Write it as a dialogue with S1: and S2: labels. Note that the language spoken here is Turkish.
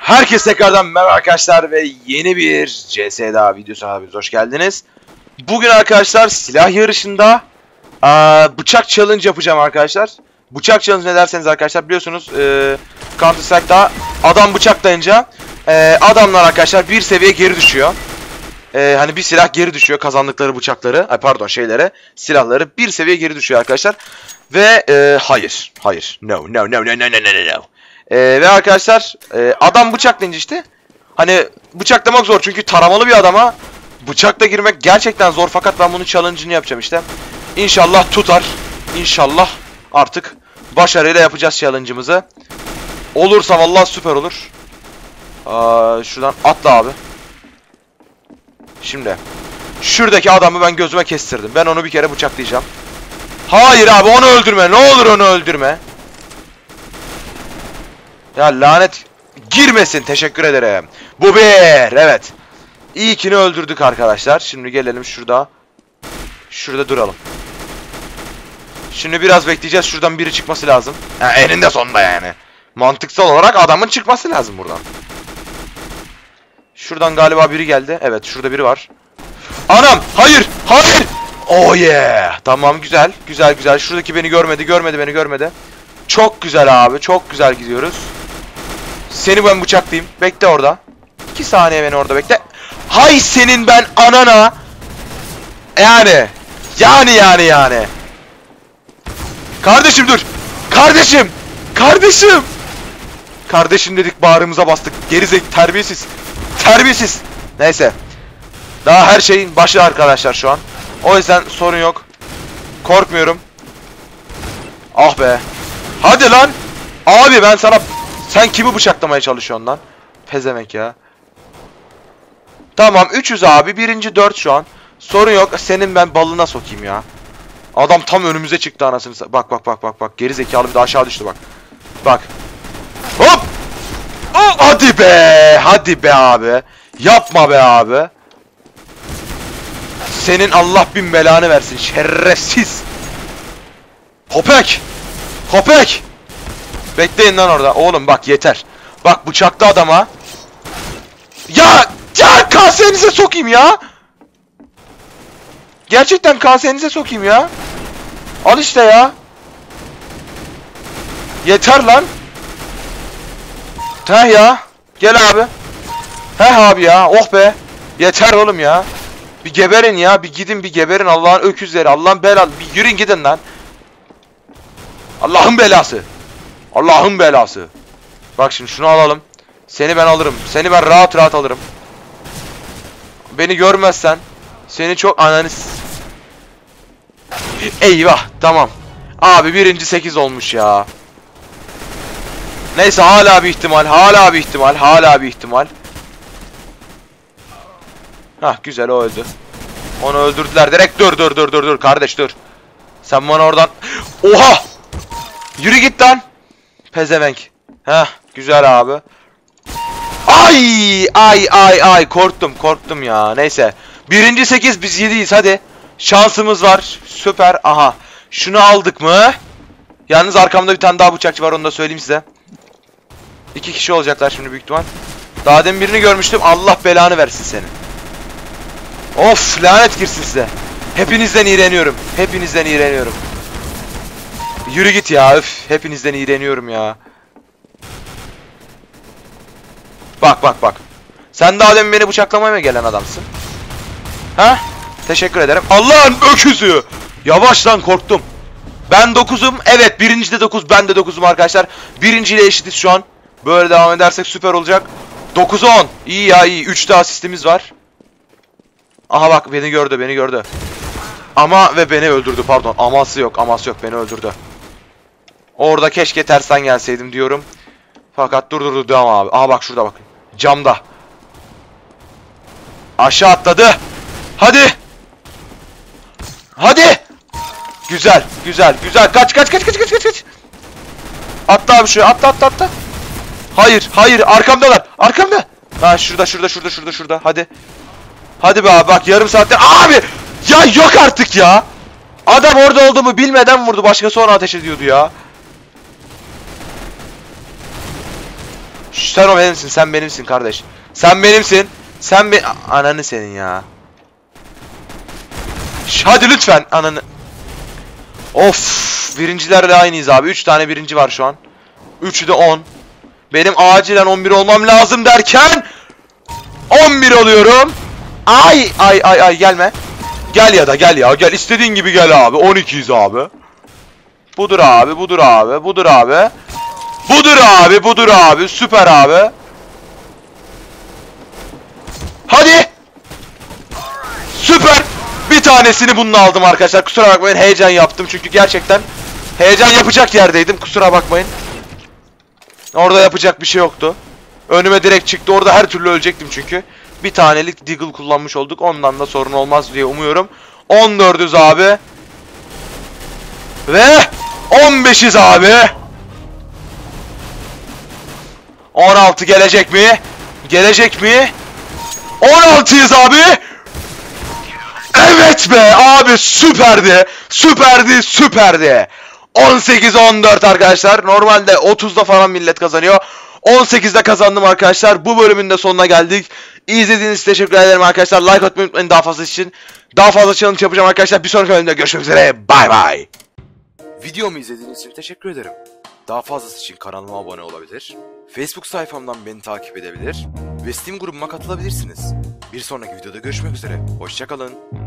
S1: Herkese tekrardan merhaba arkadaşlar ve yeni bir CS daha videosu abimiz hoş geldiniz. Bugün arkadaşlar silah yarışında bıçak challenge yapacağım arkadaşlar. Bıçak challenge ne derseniz arkadaşlar biliyorsunuz Counter Strike'da adam bıçaklayınca adamlar arkadaşlar bir seviye geri düşüyor. Hani bir silah geri düşüyor, kazandıkları bıçakları, silahları bir seviye geri düşüyor arkadaşlar. Ve hayır, no. Ve arkadaşlar adam bıçaklayınca işte hani bıçaklamak zor çünkü taramalı bir adama bıçakla girmek gerçekten zor, fakat ben bunun challenge'ını yapacağım işte. İnşallah tutar. İnşallah artık başarıyla yapacağız challenge'ımızı. Olursa vallahi süper olur. Şuradan atla abi. Şimdi şuradaki adamı ben gözüme kestirdim. Ben onu bir kere bıçaklayacağım. Hayır abi, onu öldürme. Ne olur onu öldürme. Ya lanet girmesin. Teşekkür ederim. Bu bir. Evet. İlkini öldürdük arkadaşlar. Şimdi gelelim şurada. Şurada duralım. Şimdi biraz bekleyeceğiz. Şuradan biri çıkması lazım. Yani eninde sonunda yani. Mantıksal olarak adamın çıkması lazım buradan. Şuradan galiba biri geldi. Evet, şurada biri var. Anam! Hayır! Hayır! Oh yeah! Tamam, güzel. Güzel. Şuradaki beni görmedi. Çok güzel abi. Çok güzel gidiyoruz. Seni ben bıçaklayayım. Bekle orada. 2 saniye beni orada bekle. Hay senin ben anana. Yani. Kardeşim dur. Kardeşim dedik, bağrımıza bastık. Terbiyesiz. Neyse. Daha her şeyin başı arkadaşlar şu an. O yüzden sorun yok. Korkmuyorum. Ah be. Hadi lan. Abi ben sana... Sen kimi bıçaklamaya çalışıyorsun lan? Pezevenk ya. Tamam 300 abi. Birinci 4 şu an. Sorun yok. Senin ben balına sokayım ya. Adam tam önümüze çıktı anasını. Bak. Geri zekalı bir de aşağı düştü bak. Bak. Hop. Oh, hadi be abi. Yapma be abi. Senin Allah bin belanı versin. Şerefsiz. Köpek. Bekleyin lan orada. Oğlum bak yeter. Bak bıçaklı adama. Ya kasenize sokayım ya. Gerçekten kasenize sokayım ya. Al işte ya. Yeter lan. Heh ya. Gel abi. Heh abi ya. Oh be. Yeter oğlum ya. Bir geberin ya. Bir gidin bir geberin Allah'ın öküzleri. Allah'ın belası. Bir yürüyün gidin lan. Allah'ın belası. Bak şimdi şunu alalım. Seni ben alırım. Seni ben rahat alırım. Beni görmezsen seni çok Eyvah, tamam. Abi birinci 8 olmuş ya. Neyse hala bir ihtimal. Hah güzel, o öldü. Onu öldürdüler direkt. Dur kardeş dur. Sen bana oradan... Oha! Yürü git lan. Pezevenk. Heh güzel abi. Ay korktum ya. Neyse. Birinci 8 biz 7'yiz hadi. Şansımız var. Süper. Aha. Şunu aldık mı? Yalnız arkamda bir tane daha bıçakçı var, onu da söyleyeyim size. 2 kişi olacaklar şimdi büyük ihtimal. Daha demin birini görmüştüm. Allah belanı versin seni. Of, lanet girsin size. Hepinizden iğreniyorum. Yürü git ya. Öf. Hepinizden iğreniyorum ya. Bak. Sen daha demin beni bıçaklamaya mı gelen adamsın? Ha? Teşekkür ederim. Allah'ın öküzü. Yavaş lan, korktum. Ben 9'um. Evet, birinci de 9. Ben de 9'um arkadaşlar. Birinciyle eşitiz şu an. Böyle devam edersek süper olacak. 9'a 10. İyi ya, iyi. 3 de asistimiz var. Aha bak, beni gördü. Ama ve beni öldürdü, pardon. Aması yok, beni öldürdü. Orada keşke tersten gelseydim diyorum. Fakat dur devam abi. Aha bak şurada bakın. Camda. Aşağı atladı. Hadi. Güzel. Kaç. Atla abi şuraya. Atla. Hayır. Arkamda. Ha şurada. Hadi be abi, bak yarım saatte. Abi. Ya yok artık ya. Adam orada olduğumu bilmeden vurdu. Başka sonra ateş ediyordu ya. Sen o benimsin. Sen benimsin kardeş. Sen benimsin. Ananı senin ya. Hadi lütfen ananı. Of, birincilerle aynıyız abi. 3 tane birinci var şu an. 3'ü de 10. Benim acilen 11 olmam lazım derken 11 oluyorum. Ay gelme. Gel ya da gel ya. Gel istediğin gibi gel abi. 12'yiz abi. Budur abi, budur abi, budur abi. Budur abi, budur abi. Süper abi. Hadi. Süper. Bir tanesini bununla aldım arkadaşlar. Kusura bakmayın, heyecan yaptım çünkü gerçekten heyecan yapacak yerdeydim. Kusura bakmayın. Orada yapacak bir şey yoktu. Önüme direkt çıktı. Orada her türlü ölecektim çünkü. Bir tanelik Deagle kullanmış olduk. Ondan da sorun olmaz diye umuyorum. 14'üz abi. Ve 15'iz abi. 16 gelecek mi? Gelecek mi? 16'yız abi. Evet be abi, süperdi. Süperdi, süperdi. 18-14 arkadaşlar. Normalde 30'da falan millet kazanıyor. 18'de kazandım arkadaşlar. Bu bölümün de sonuna geldik. İzlediğiniz için teşekkür ederim arkadaşlar. Like atmayı unutmayın daha fazla için. Daha fazla challenge yapacağım arkadaşlar. Bir sonraki bölümde görüşmek üzere. Bay bay. Videomu izlediğiniz için teşekkür ederim. Daha fazlası için kanalıma abone olabilir. Facebook sayfamdan beni takip edebilir. Ve Steam grubuma katılabilirsiniz. Bir sonraki videoda görüşmek üzere. Hoşça kalın.